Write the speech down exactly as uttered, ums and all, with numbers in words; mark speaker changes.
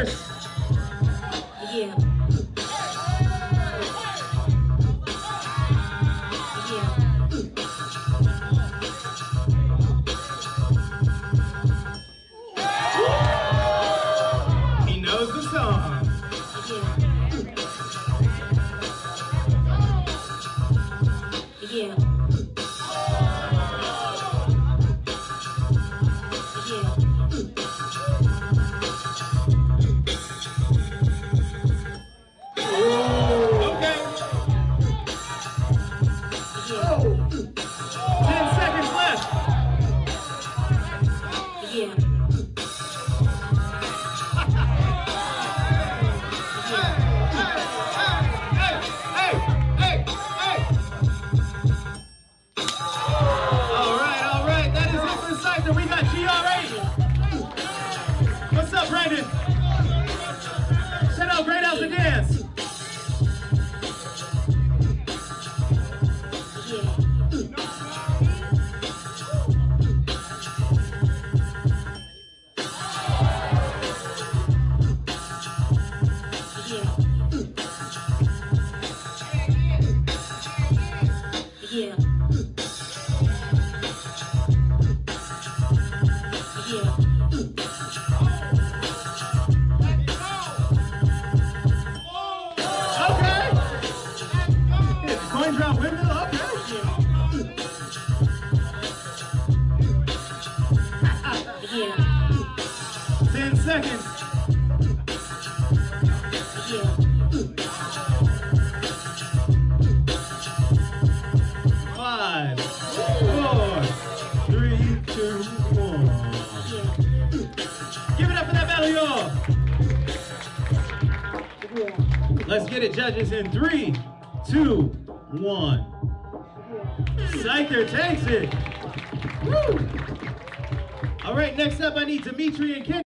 Speaker 1: first.
Speaker 2: Yeah.
Speaker 1: He knows the song.
Speaker 2: Yeah.
Speaker 1: We got G R eight. What's up, Brandon? Shout out Great House and Dance.
Speaker 2: Yeah.
Speaker 1: Coin drop windmill, okay.
Speaker 2: Yeah.
Speaker 1: Ten seconds.
Speaker 2: Yeah.
Speaker 1: Five, four, three, two, one.
Speaker 2: Yeah.
Speaker 1: Give it up for that battle, y'all. Let's get it, judges, in three, two, one. Scyther takes it. Woo! All right, next up, I need Dimitri and Kida.